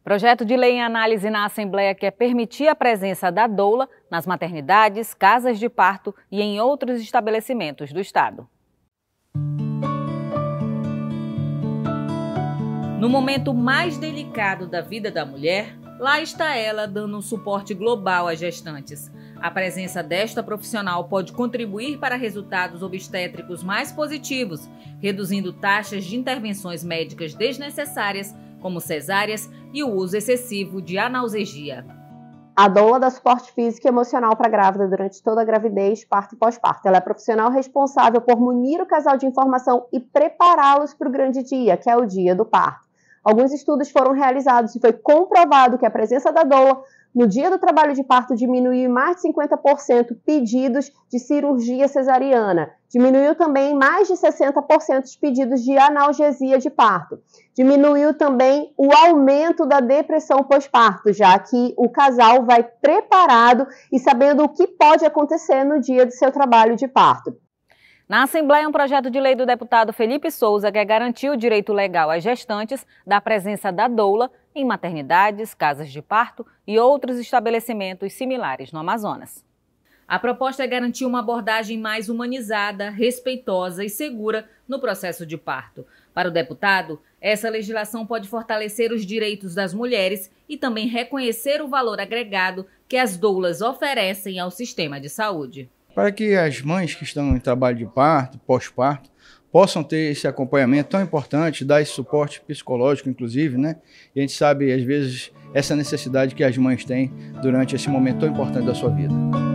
Projeto de lei em análise na Assembleia quer permitir a presença da doula nas maternidades, casas de parto e em outros estabelecimentos do Estado. No momento mais delicado da vida da mulher, lá está ela dando um suporte global às gestantes. A presença desta profissional pode contribuir para resultados obstétricos mais positivos, reduzindo taxas de intervenções médicas desnecessárias, como cesáreas e o uso excessivo de analgesia. A doula dá suporte físico e emocional para a grávida durante toda a gravidez, parto e pós-parto. Ela é profissional responsável por munir o casal de informação e prepará-los para o grande dia, que é o dia do parto. Alguns estudos foram realizados e foi comprovado que a presença da doula no dia do trabalho de parto diminuiu em mais de 50% pedidos de cirurgia cesariana. Diminuiu também mais de 60% os pedidos de analgesia de parto. Diminuiu também o aumento da depressão pós-parto, já que o casal vai preparado e sabendo o que pode acontecer no dia do seu trabalho de parto. Na Assembleia, um projeto de lei do deputado Felipe Souza quer garantir o direito legal às gestantes da presença da doula em maternidades, casas de parto e outros estabelecimentos similares no Amazonas. A proposta é garantir uma abordagem mais humanizada, respeitosa e segura no processo de parto. Para o deputado, essa legislação pode fortalecer os direitos das mulheres e também reconhecer o valor agregado que as doulas oferecem ao sistema de saúde. Para que as mães que estão em trabalho de parto, pós-parto, possam ter esse acompanhamento tão importante, dar esse suporte psicológico, inclusive, né? E a gente sabe, às vezes, essa necessidade que as mães têm durante esse momento tão importante da sua vida.